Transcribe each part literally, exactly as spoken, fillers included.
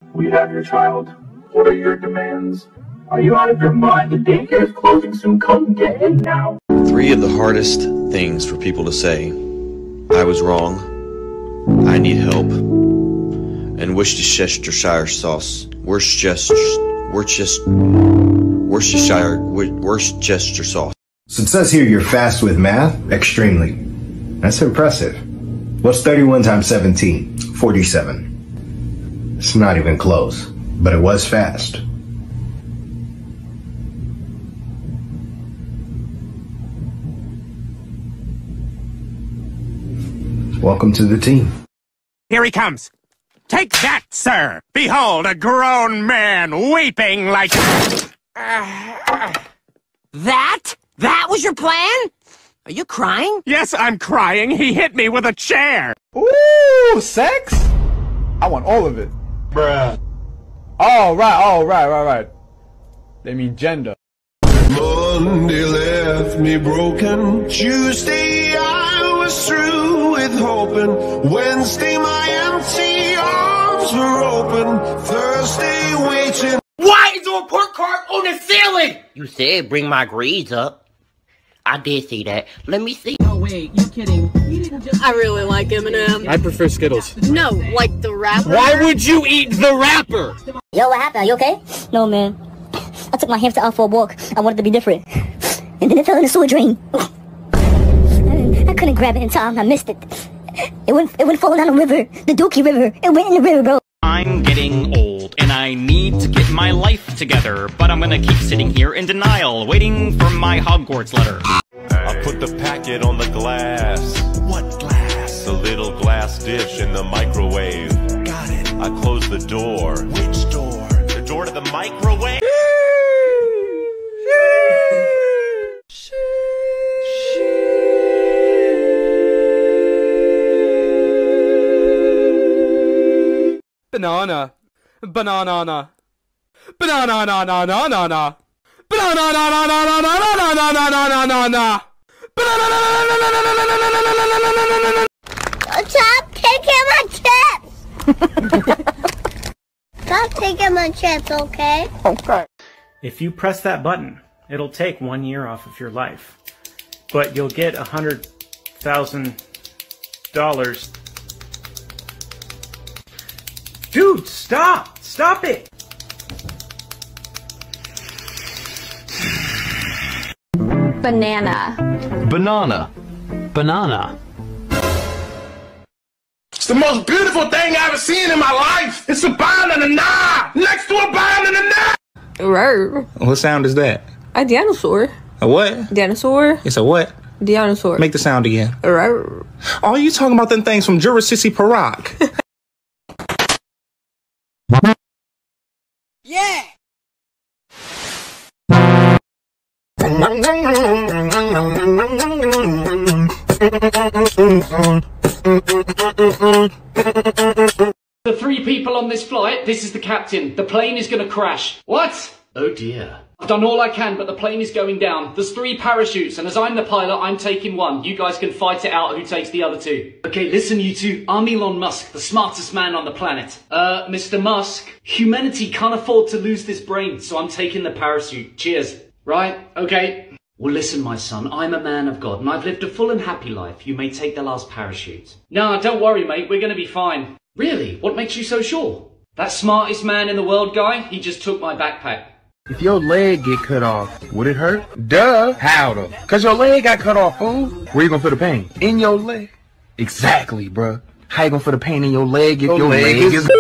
We have your child. What are your demands? Are you out of your mind? The daycare is closing soon. Come get in now. Three of the hardest things for people to say. I was wrong. I need help. And Worcestershire sauce. Worcestershire. Worcestershire. Worcestershire. Worcestershire sauce. So it says here you're fast with math? Extremely. That's impressive. What's thirty-one times seventeen? forty-seven. It's not even close, but it was fast. Welcome to the team. Here he comes. Take that, sir. Behold, a grown man weeping like... That? That was your plan? Are you crying? Yes, I'm crying. He hit me with a chair. Ooh, sex? I want all of it. Bruh. Oh, right, oh, right, right, right. They mean gender. Monday left me broken. Tuesday I was through with hoping. Wednesday my empty arms were open. Thursday waiting. Why is the report card on the ceiling? You said bring my grades up. I did see that. Let me see. Oh wait, you kidding? You didn't just... I really like Eminem. I prefer Skittles. No, like the rapper. Why would you eat the rapper? Yo, what happened? Are you okay? No, man. I took my hamster out for a walk. I wanted to be different. And then it fell in the sewer drain. I couldn't grab it in time. I missed it. It went, it went falling down the river. The Dookie River. It went in the river, bro. I'm getting old, and I need to get my life together, but I'm gonna keep sitting here in denial, waiting for my Hogwarts letter. I put the packet on the glass. What glass? The little glass dish in the microwave. Got it. I closed the door. Which door? The door to the microwave. Banana. Banana. Banana na na na na na. Banana na na na na na na na na na na na na. Banana na na na na na na na na. Stop taking my chips! Stop taking my chips, okay? Okay. If you press that button, it'll take one year off of your life. But you'll get a hundred thousand dollars. Dude, stop! Stop it! Banana. Banana. Banana. It's the most beautiful thing I've ever seen in my life. It's a banana next to a banana. Rar. What sound is that? A dinosaur. A what? Dinosaur. It's a what? Dinosaur. Make the sound again. Rar. Oh, you talking about them things from Jurassic Park? Yeah! The three people on this flight, this is the captain. The plane is gonna crash. What? Oh dear. I've done all I can, but the plane is going down. There's three parachutes, and as I'm the pilot, I'm taking one. You guys can fight it out who takes the other two. Okay, listen you two. I'm Elon Musk, the smartest man on the planet. Uh, Mister Musk, humanity can't afford to lose this brain, so I'm taking the parachute. Cheers. Right? Okay. Well, listen, my son, I'm a man of God, and I've lived a full and happy life. You may take the last parachute. Nah, don't worry, mate. We're gonna be fine. Really? What makes you so sure? That smartest man in the world guy, he just took my backpack. If your leg get cut off, would it hurt? Duh. How though? Cause your leg got cut off, fool. Where you gonna feel the pain? In your leg. Exactly, bruh. How you gonna feel the pain in your leg if your, your leg, leg is...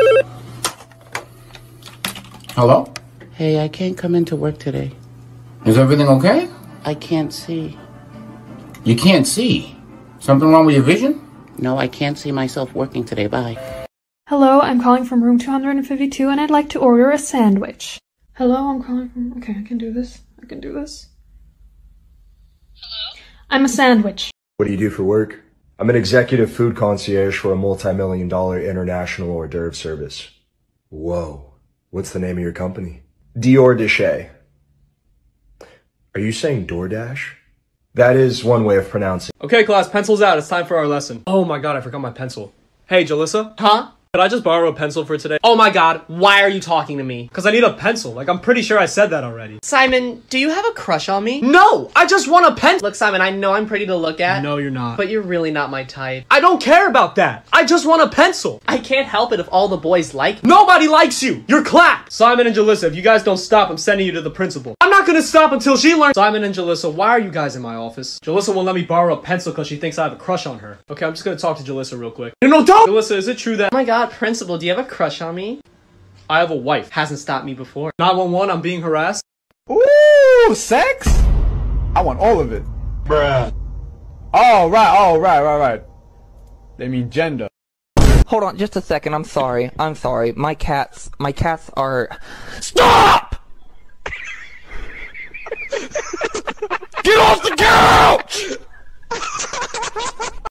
Hello? Hey, I can't come into work today. Is everything okay? I can't see. You can't see? Something wrong with your vision? No, I can't see myself working today. Bye. Hello, I'm calling from room two hundred fifty-two and I'd like to order a sandwich. Hello, I'm calling from... Okay, I can do this. I can do this. Hello? I'm a sandwich. What do you do for work? I'm an executive food concierge for a multi-million dollar international hors d'oeuvre service. Whoa. What's the name of your company? Dior Dichet. Are you saying DoorDash? That is one way of pronouncing. Okay, class, pencils out. It's time for our lesson. Oh my god, I forgot my pencil. Hey, Jalissa? Huh? Could I just borrow a pencil for today? Oh my god, why are you talking to me? Because I need a pencil. Like, I'm pretty sure I said that already. Simon, do you have a crush on me? No! I just want a pencil! Look, Simon, I know I'm pretty to look at. No, you're not. But you're really not my type. I don't care about that! I just want a pencil! I can't help it if all the boys like me. Nobody likes you! You're clapped! Simon and Jalissa, if you guys don't stop, I'm sending you to the principal. I'm not gonna stop until she learns- Simon and Jalissa, why are you guys in my office? Jalissa won't let me borrow a pencil because she thinks I have a crush on her. Okay, I'm just gonna talk to Jalissa real quick. No, no, don't! Jalissa, is it true that- Oh my god, principal, do you have a crush on me? I have a wife. Hasn't stopped me before. nine one one, I'm being harassed. Ooh, sex? I want all of it. Bruh. Oh, right, oh, right, right, right. They mean gender. Hold on just a second, I'm sorry. I'm sorry. My cats, my cats are... STOP! Get off the couch!